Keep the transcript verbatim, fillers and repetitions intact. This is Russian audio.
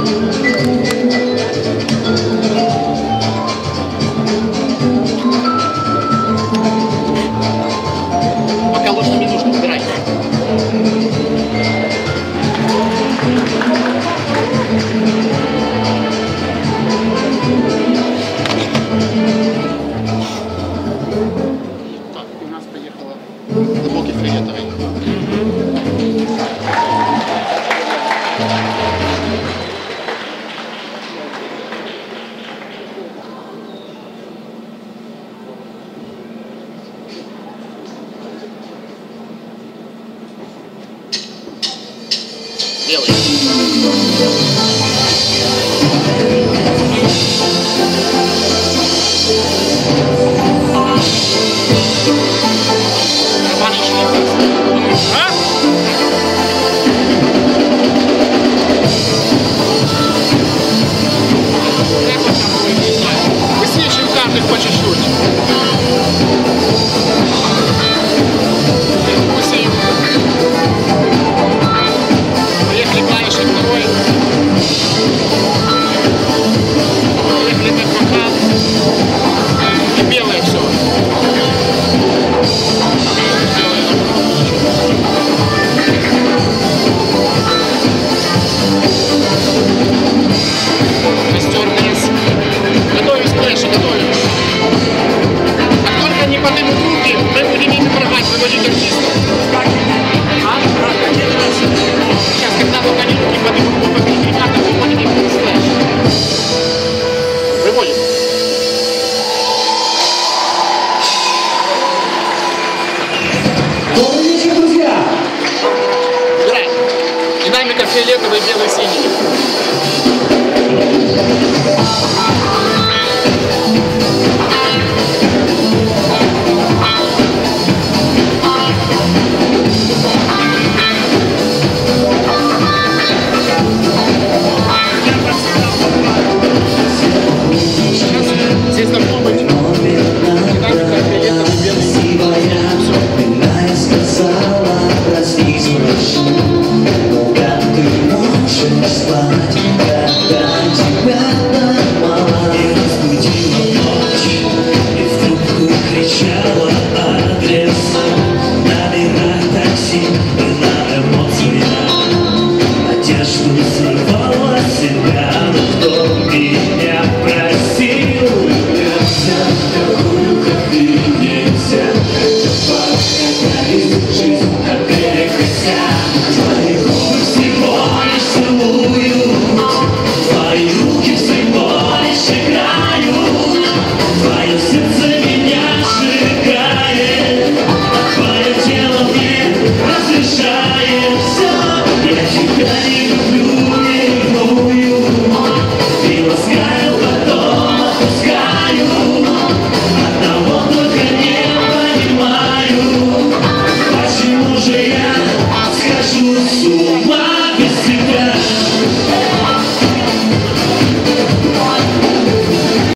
Пока ложно не нужно, убирай. Так, у нас поехала глубокий фиолетовый. Белый. А? Быстрее, чем каждый по чуть-чуть. Поехали клавиши второй. Поехали на прокат. И белое все. Костер вниз. Готовим сплэши, готовим. Как только не поднимут руки, мы будем ими порвать, выводить артистов. А? Сейчас, когда только они руки поднимут, мы победим ребята, выводим их сплэш. Выводим. Добрый вечер, друзья! Играем. Динамика фиолетовый, белый, синий. Здесь должно быть динамика фиолетовый, белый, синий. Одежду сорвала.